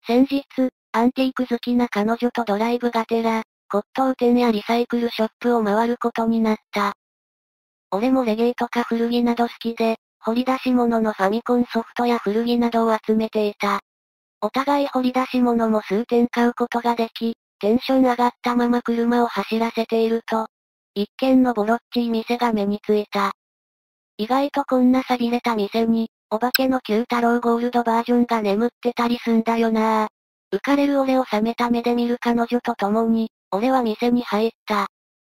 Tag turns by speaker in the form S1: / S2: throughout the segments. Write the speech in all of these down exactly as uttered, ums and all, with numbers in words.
S1: 先日、アンティーク好きな彼女とドライブがてら、骨董店やリサイクルショップを回ることになった。俺もレゲエとか古着など好きで、掘り出し物のファミコンソフトや古着などを集めていた。お互い掘り出し物も数点買うことができ、テンション上がったまま車を走らせていると、一軒のボロっちい店が目についた。意外とこんな寂れた店に、お化けの九太郎ゴールドバージョンが眠ってたりすんだよなぁ。浮かれる俺を冷めた目で見る彼女と共に、俺は店に入った。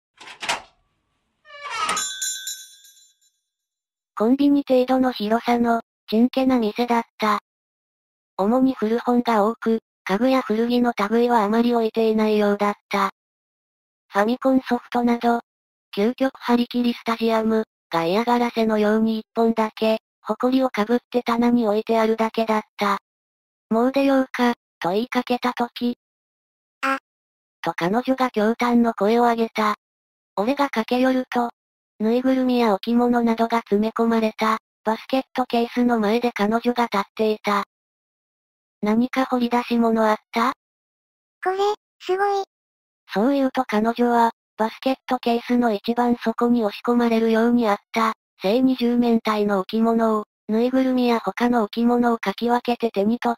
S1: コンビニ程度の広さの、ちんけな店だった。主に古本が多く、家具や古着の類はあまり置いていないようだった。ファミコンソフトなど、究極張り切りスタジアム、が嫌がらせのように一本だけ、埃をかぶって棚に置いてあるだけだった。もう出ようか、と言いかけたとき。
S2: あ。
S1: と彼女が驚嘆の声を上げた。俺が駆け寄ると、ぬいぐるみや置物などが詰め込まれた、バスケットケースの前で彼女が立っていた。何か掘り出し物あった？
S2: これ、すごい。
S1: そう言うと彼女は、バスケットケースの一番底に押し込まれるようにあった、正二十面体の置物を、ぬいぐるみや他の置物をかき分けて手に取った。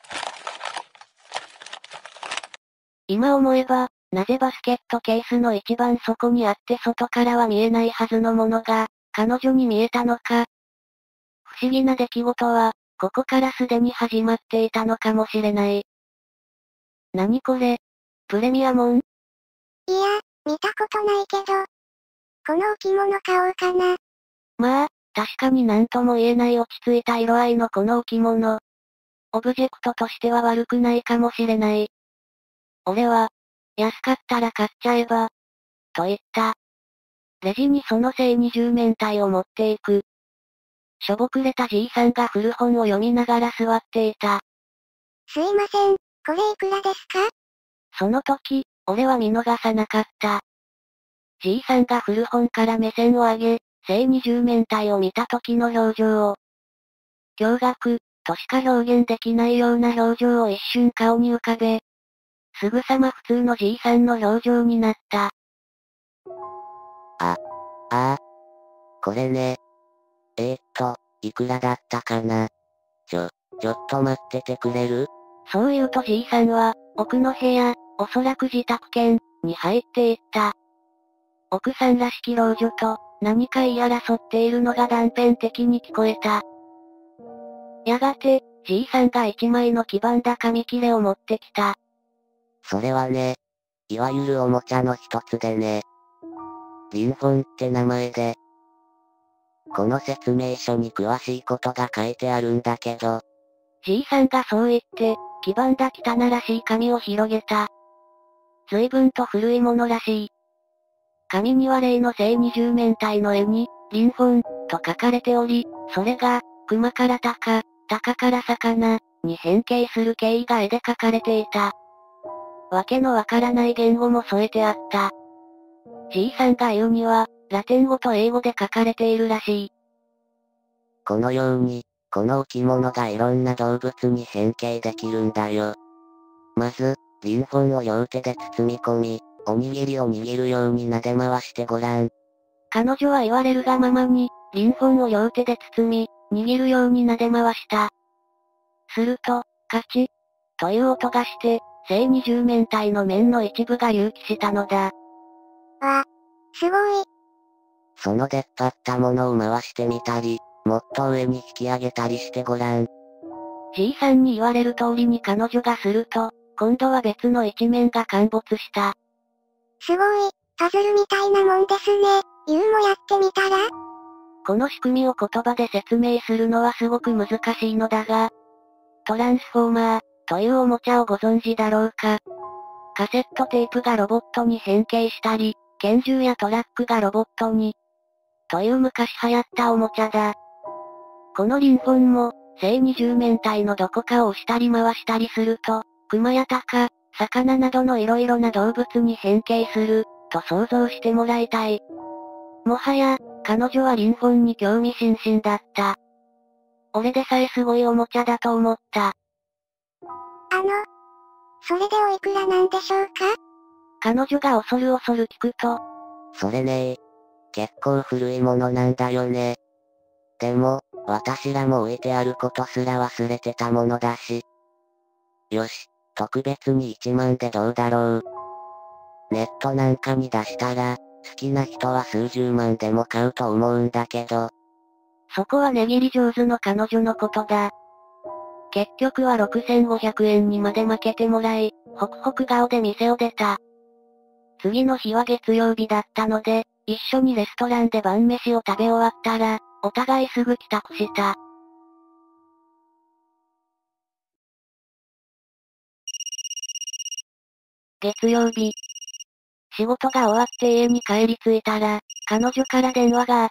S1: 今思えば、なぜバスケットケースの一番底にあって外からは見えないはずのものが、彼女に見えたのか。不思議な出来事は、ここからすでに始まっていたのかもしれない。何これ？プレミアモン？
S2: いや、見たことないけど。この置物買おうかな。
S1: まあ、確かになんとも言えない落ち着いた色合いのこの置物。オブジェクトとしては悪くないかもしれない。俺は、安かったら買っちゃえば、と言った。レジにその正二十面体を持っていく。しょぼくれたじいさんが古本を読みながら座っていた。
S2: すいません、これいくらですか？
S1: その時、俺は見逃さなかった。じいさんが古本から目線を上げ、正二十面体を見た時の表情を。驚愕、としか表現できないような表情を一瞬顔に浮かべ、すぐさま普通のじいさんの表情になった。
S3: あ、ああ。これね。えー、っと、いくらだったかな。ちょ、ちょっと待っててくれる？
S1: そう言うとじいさんは、奥の部屋、おそらく自宅兼、に入っていった。奥さんらしき老女と、何か言い争っているのが断片的に聞こえた。やがて、じいさんが一枚の黄ばんだ紙切れを持ってきた。
S3: それはね、いわゆるおもちゃの一つでね。リンフォンって名前で。この説明書に詳しいことが書いてあるんだけど。
S1: じいさんがそう言って、黄ばんだ汚らしい紙を広げた。随分と古いものらしい。紙には例の正二十面体の絵に、リンフォン、と書かれており、それが、熊から鷹、鷹から魚、に変形する経緯が絵で書かれていた。わけのわからない言語も添えてあった。じいさんが言うには、ラテン語と英語で書かれているらしい。
S3: このように、この置物がいろんな動物に変形できるんだよ。まず、リンフォンを両手で包み込み、おにぎりを握るように撫で回してごらん。
S1: 彼女は言われるがままに、リンフォンを両手で包み、握るように撫で回した。すると、カチッ、という音がして、正二十面体の面の一部が隆起したのだ。
S2: わ、すごい。
S3: その出っ張ったものを回してみたり、もっと上に引き上げたりしてごらん。
S1: じいさんに言われる通りに彼女がすると、今度は別の一面が陥没した。
S2: すごい、パズルみたいなもんですね。ユウもやってみたら？
S1: この仕組みを言葉で説明するのはすごく難しいのだが、トランスフォーマー、というおもちゃをご存知だろうか。カセットテープがロボットに変形したり、拳銃やトラックがロボットに、という昔流行ったおもちゃだ。このリンフォンも、正二十面体のどこかを押したり回したりすると、熊や鷹、魚などの色々な動物に変形する、と想像してもらいたい。もはや、彼女はリンフォンに興味津々だった。俺でさえすごいおもちゃだと思った。
S2: ああの、それでおいくらなんでしょうか？
S1: 彼女が恐る恐る聞くと、
S3: それねー。結構古いものなんだよね。でも、私らも置いてあることすら忘れてたものだし。よし、特別にいちまんでどうだろう。ネットなんかに出したら、好きな人は数十万でも買うと思うんだけど。
S1: そこは値切り上手の彼女のことだ。結局はろくせんごひゃくえんにまで負けてもらい、ホクホク顔で店を出た。次の日は月曜日だったので、一緒にレストランで晩飯を食べ終わったら、お互いすぐ帰宅した。月曜日。仕事が終わって家に帰り着いたら、彼女から電話があった。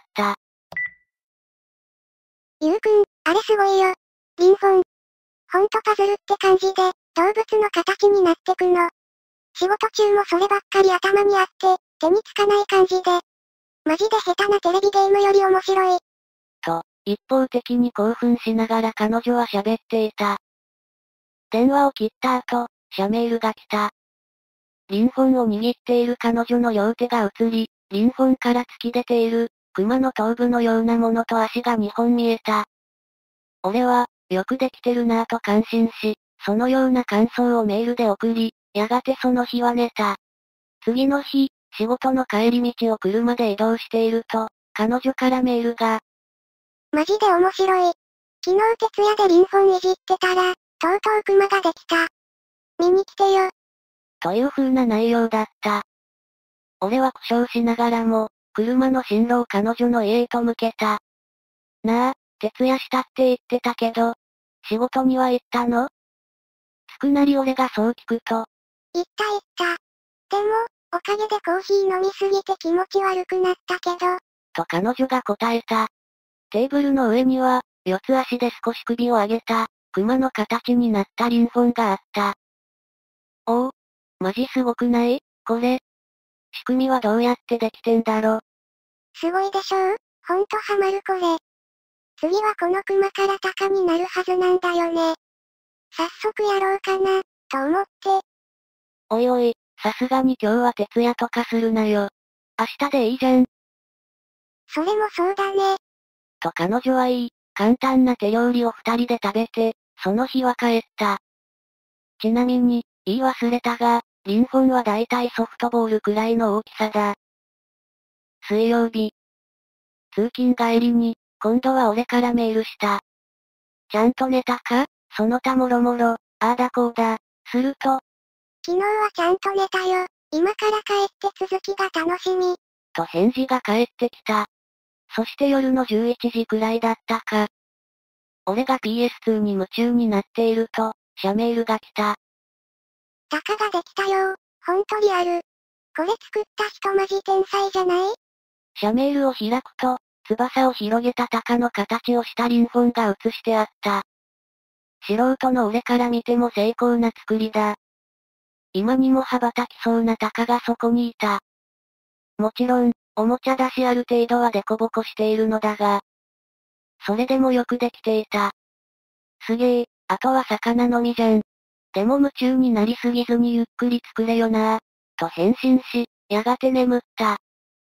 S2: ゆうくん、あれすごいよ。リンフォン。ほんとパズルって感じで、動物の形になってくの。仕事中もそればっかり頭にあって、手につかない感じで。マジで下手なテレビゲームより面白い。
S1: と、一方的に興奮しながら彼女は喋っていた。電話を切った後、シャメールが来た。リンフォンを握っている彼女の両手が映り、リンフォンから突き出ている、熊の頭部のようなものと足がにほん見えた。俺は、よくできてるなぁと感心し、そのような感想をメールで送り、やがてその日は寝た。次の日、仕事の帰り道を車で移動していると、彼女からメールが。
S2: マジで面白い。昨日徹夜でリンフォンいじってたら、とうとう熊ができた。見に来てよ。
S1: という風な内容だった。俺は苦笑しながらも、車の進路を彼女の家へと向けた。なあ、徹夜したって言ってたけど、仕事には行ったの？すくなり俺がそう聞くと。
S2: 行った行った。でも、おかげでコーヒー飲みすぎて気持ち悪くなったけど。
S1: と彼女が答えた。テーブルの上には、四つ足で少し首を上げた、熊の形になったリンフォンがあった。おお、マジすごくない？これ。仕組みはどうやってできてんだろ？
S2: すごいでしょう？ほんとハマるこれ。次はこの熊から鷹になるはずなんだよね。早速やろうかな、と思って。
S1: おいおい、さすがに今日は徹夜とかするなよ。明日でいいじゃん。
S2: それもそうだね。
S1: と彼女は言い、簡単な手料理を二人で食べて、その日は帰った。ちなみに、言い忘れたが、リンフォンはだいたいソフトボールくらいの大きさだ。水曜日。通勤帰りに、今度は俺からメールした。ちゃんと寝たか？その他もろもろ、ああだこうだ。すると、
S2: 昨日はちゃんと寝たよ。今から帰って続きが楽しみ。
S1: と返事が返ってきた。そして夜のじゅういちじくらいだったか。俺が ピーエスツー に夢中になっていると、シャメールが来た。
S2: 鷹ができたよ。ほんとリアル。これ作った人マジ天才じゃない？
S1: シャメールを開くと、翼を広げた鷹の形をしたリンフォンが写してあった。素人の俺から見ても精巧な作りだ。今にも羽ばたきそうな鷹がそこにいた。もちろん、おもちゃだしある程度はデコボコしているのだが、それでもよくできていた。すげえ、あとは魚のみじゃん。でも夢中になりすぎずにゆっくり作れよなぁ、と返信し、やがて眠った。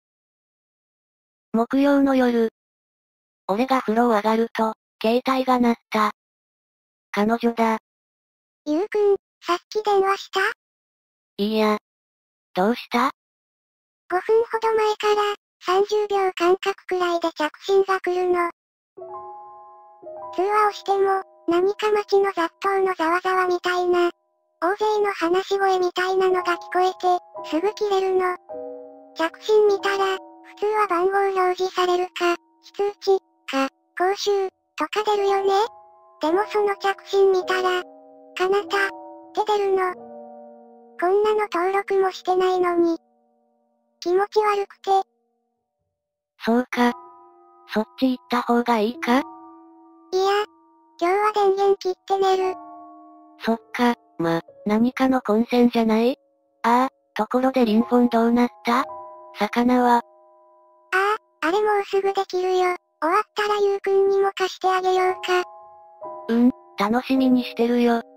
S1: 木曜の夜。俺が風呂上がると、携帯が鳴った。彼女だ。
S2: ゆうくん、さっき電話した？
S1: いいや。どうした？
S2: ごふんほど前から、さんじゅうびょう間隔くらいで着信が来るの。通話をしても、何か街の雑踏のざわざわみたいな、大勢の話し声みたいなのが聞こえて、すぐ切れるの。着信見たら、普通は番号表示されるか、非通知、か、講習、とか出るよね。でもその着信見たら、かなた、って出るの。こんなの登録もしてないのに。気持ち悪くて。
S1: そうか。そっち行った方がいいか？
S2: いや、今日は電源切って寝る。
S1: そっか、ま、何かの混戦じゃない？ああ、ところでリンフォンどうなった？魚は？
S2: ああ、あれもうすぐできるよ。終わったらゆうくんにも貸してあげようか。
S1: うん、楽しみにしてるよ。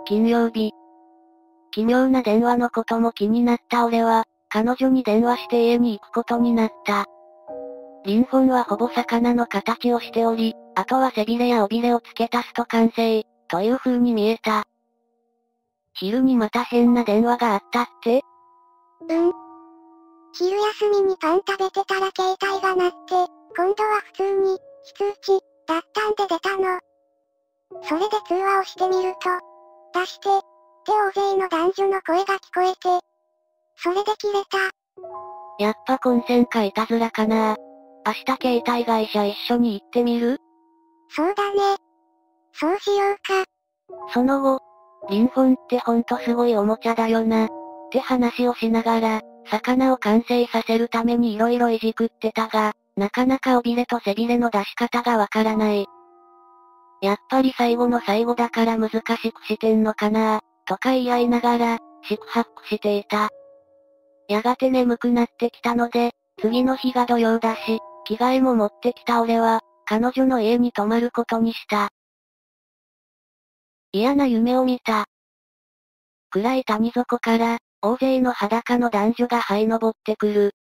S1: 金曜日。奇妙な電話のことも気になった俺は、彼女に電話して家に行くことになった。リンフォンはほぼ魚の形をしており、あとは背びれや尾びれを付け足すと完成、という風に見えた。昼にまた変な電話があったって？
S2: うん。昼休みにパン食べてたら携帯が鳴って、今度は普通に、非通知、だったんで出たの。それで通話をしてみると、出して、って大勢の男女の声が聞こえて、それで切れた。
S1: やっぱ混戦かいたずらかな。明日携帯会社一緒に行ってみる？
S2: そうだね。そうしようか。
S1: その後、リンフォンってほんとすごいおもちゃだよな。って話をしながら、魚を完成させるために色々いじくってたが、なかなか尾びれと背びれの出し方がわからない。やっぱり最後の最後だから難しくしてんのかなとか言い合いながら、四苦八苦していた。やがて眠くなってきたので、次の日が土曜だし、着替えも持ってきた俺は、彼女の家に泊まることにした。嫌な夢を見た。暗い谷底から、大勢の裸の男女が這い登ってくる。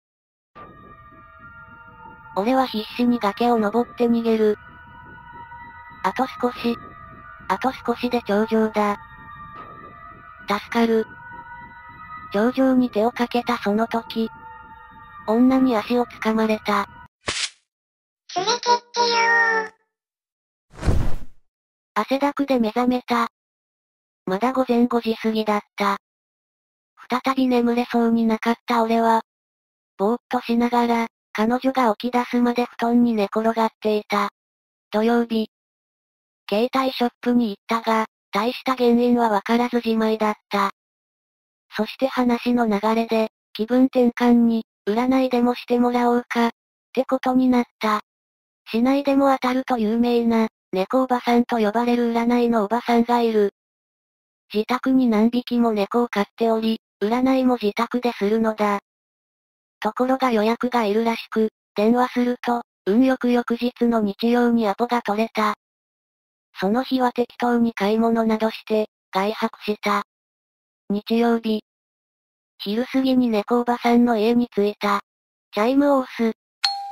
S1: 俺は必死に崖を登って逃げる。あと少し。あと少しで頂上だ。助かる。頂上に手をかけたその時、女に足を掴まれた。
S2: 連れてってよー。
S1: 汗だくで目覚めた。まだ午前ごじ過ぎだった。再び眠れそうになかった俺は、ぼーっとしながら、彼女が起き出すまで布団に寝転がっていた。土曜日。携帯ショップに行ったが、大した原因はわからずじまいだった。そして話の流れで、気分転換に、占いでもしてもらおうか、ってことになった。市内でも当たると有名な、猫おばさんと呼ばれる占いのおばさんがいる。自宅に何匹も猫を飼っており、占いも自宅でするのだ。ところが予約がいるらしく、電話すると、運よく翌日の日曜にアポが取れた。その日は適当に買い物などして、外泊した。日曜日。昼過ぎに猫おばさんの家に着いた。チャイムを押す。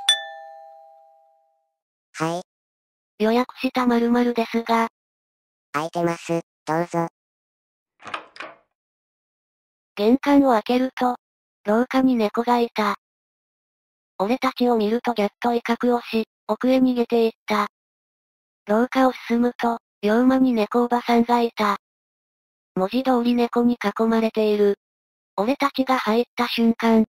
S3: はい。
S1: 予約した〇〇ですが。
S3: 空いてます、どうぞ。
S1: 玄関を開けると、廊下に猫がいた。俺たちを見るとギャッと威嚇をし、奥へ逃げていった。廊下を進むと、両間に猫おばさんがいた。文字通り猫に囲まれている。俺たちが入った瞬間、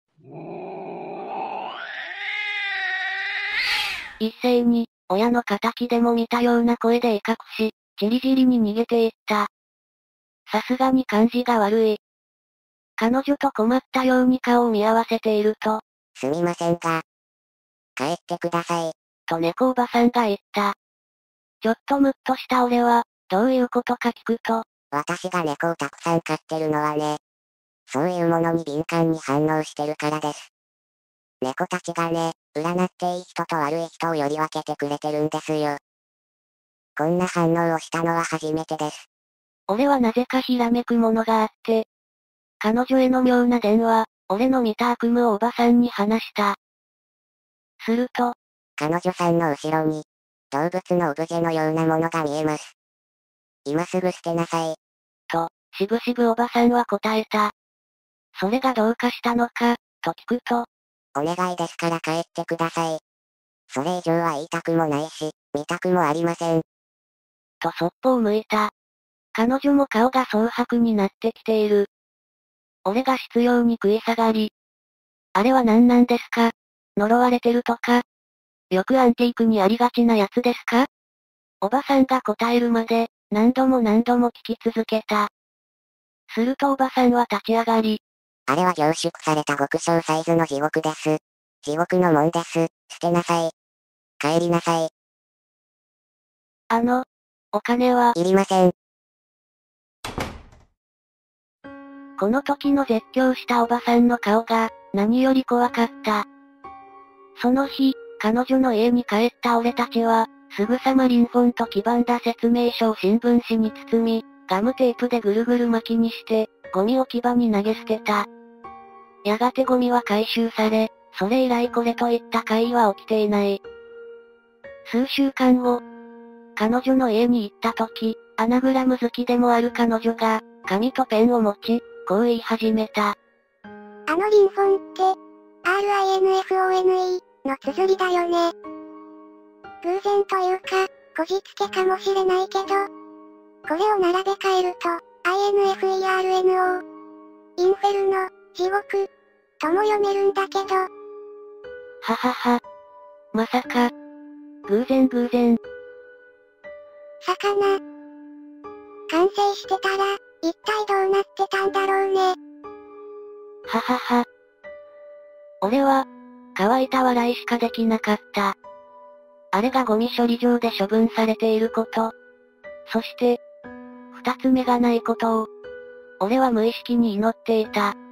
S1: 一斉に、親の仇でも見たような声で威嚇し、じりじりに逃げていった。さすがに感じが悪い。彼女と困ったように顔を見合わせていると、
S3: すみませんが、帰ってください。
S1: と猫おばさんが言った。ちょっとムッとした俺は、どういうことか聞くと、
S3: 私が猫をたくさん飼ってるのはね、そういうものに敏感に反応してるからです。猫たちがね、占っていい人と悪い人をより分けてくれてるんですよ。こんな反応をしたのは初めてです。
S1: 俺はなぜかひらめくものがあって、彼女への妙な電話、俺の見た悪夢をおばさんに話した。すると、
S3: 彼女さんの後ろに、動物のオブジェのようなものが見えます。今すぐ捨てなさい。
S1: と、しぶしぶおばさんは答えた。それがどうかしたのか、と聞くと、
S3: お願いですから帰ってください。それ以上は言いたくもないし、見たくもありません。
S1: とそっぽを向いた。彼女も顔が蒼白になってきている。俺が執拗に食い下がり。あれは何なんですか？呪われてるとか？よくアンティークにありがちなやつですか？おばさんが答えるまで、何度も何度も聞き続けた。するとおばさんは立ち上がり。
S3: あれは凝縮された極小サイズの地獄です。地獄のもんです。捨てなさい。帰りなさい。
S1: あの、お金は。
S3: いりません。
S1: この時の絶叫したおばさんの顔が、何より怖かった。その日、彼女の家に帰った俺たちは、すぐさまリンフォンと黄ばんだ説明書を新聞紙に包み、 ガムテープでぐるぐる巻きにして、ゴミ置き場に投げ捨てた。やがてゴミは回収され、それ以来これといった怪異は起きていない。数週間後、彼女の家に行った時、アナグラム好きでもある彼女が、紙とペンを持ち、こう言い始めた。
S2: あのリンフォンって、アールアイエヌエフオーエヌイー の綴りだよね。偶然というか、こじつけかもしれないけど、これを並べ替えると、アイエヌエフイーアールエヌオー、インフェルノ、地獄、とも読めるんだけど。
S1: ははは。まさか。偶然偶然。
S2: 魚。完成してたら、一体どうなってたんだろうね。
S1: ははは。俺は、乾いた笑いしかできなかった。あれがゴミ処理場で処分されていること。そして、二つ目がないことを、俺は無意識に祈っていた。